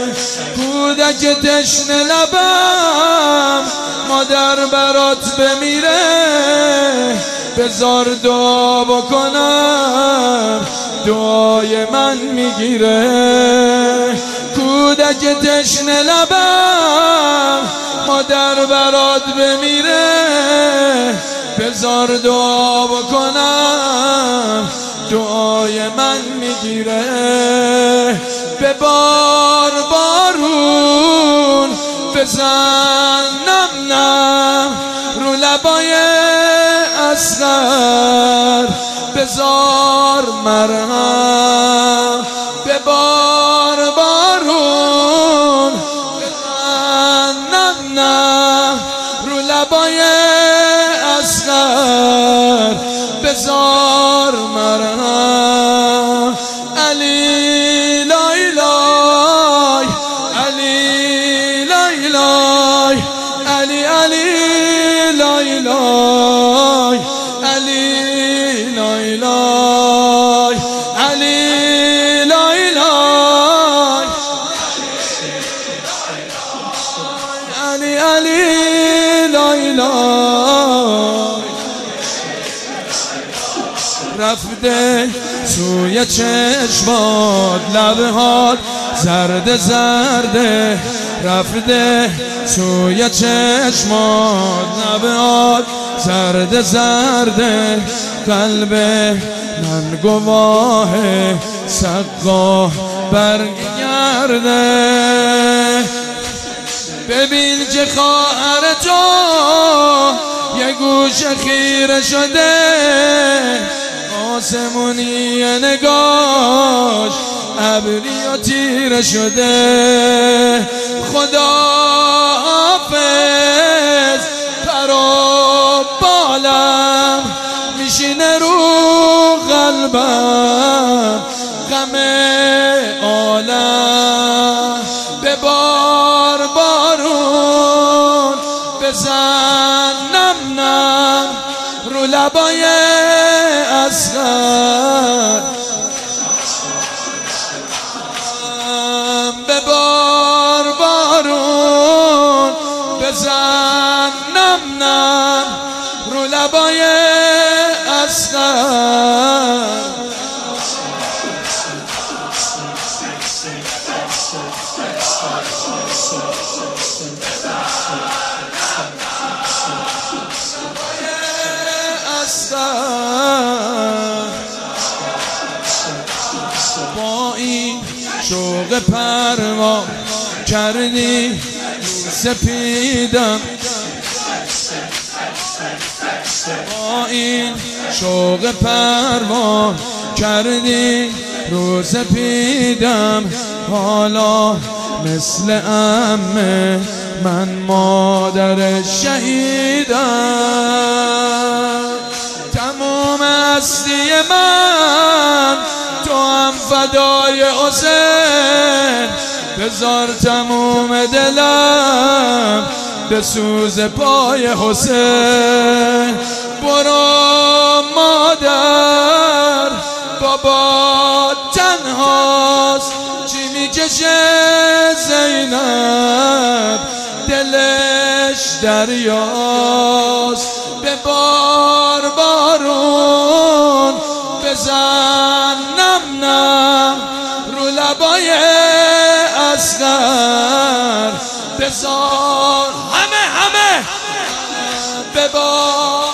کودک تشنه لبم مادر برات بمیره بذار دعا بکنم دعای من میگیره کودک تشنه لبم مادر برات بمیره بذار دعا بکنم دعای من میگیره به بار بارون بزن نم نم رو لبای اصغر بذار مرهم به بار بارون بزن نم نم رو لبای اصغر بذار مرهم علی لای لای علی لای لای علی علی لای لای علی لای لای علی لای لای علی علی لای لای رفته سوی چشمات لبهات زرد زرده رفته سوی چشمات لبهات زرد زرده قلب من گواه سقا برگرده ببین که خواهر تو یه گوش خیره شده آسمونی نگاش ابری و تیره شده خدا حافظ پر و بالم میشینه رو قلبم غم عالم به بار بارون بزن نم نم رو لبای اصغر به بار بارون بزن نم نم رو لبای اصغر با این شوق پروا کردی سپیدم با این شوق پروا کردی رو سپیدم حالا مثل عمه من مادر شهیدم تموم هستی من تو هم فدای حسین بذار تموم دلم به سوز پای حسین برو مادر بابا تنهاست چی میکشه زینب دلش دریاست به بار بارون بزن نم نم رو لبای اصغر بزار همه به بار